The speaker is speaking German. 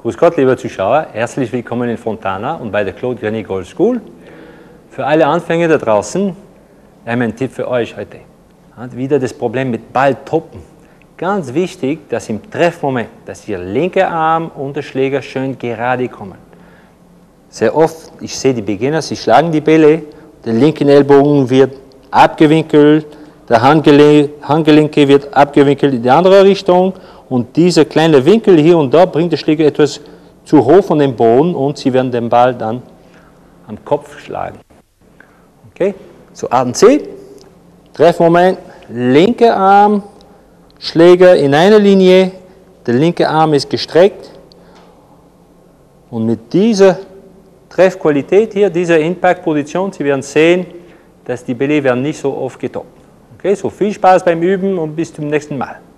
Grüß Gott, liebe Zuschauer, herzlich willkommen in Fontana und bei der Claude Grenier Golf School. Für alle Anfänger da draußen, ein Tipp für euch heute. Wieder das Problem mit Balltoppen. Ganz wichtig, dass im Treffmoment, dass Ihr linker Arm und der Schläger schön gerade kommen. Sehr oft, ich sehe die Beginner, sie schlagen die Bälle, der linke Ellbogen wird abgewinkelt, der Handgelenke wird abgewinkelt in die andere Richtung und dieser kleine Winkel hier und da bringt der Schläger etwas zu hoch von dem Boden und Sie werden den Ball dann am Kopf schlagen. Okay, so atmen Sie, Treffmoment, linker Arm, Schläger in einer Linie, der linke Arm ist gestreckt und mit dieser Treffqualität hier, dieser Impact-Position, Sie werden sehen, dass die Bälle werden nicht so oft getoppt. Okay, so viel Spaß beim Üben und bis zum nächsten Mal.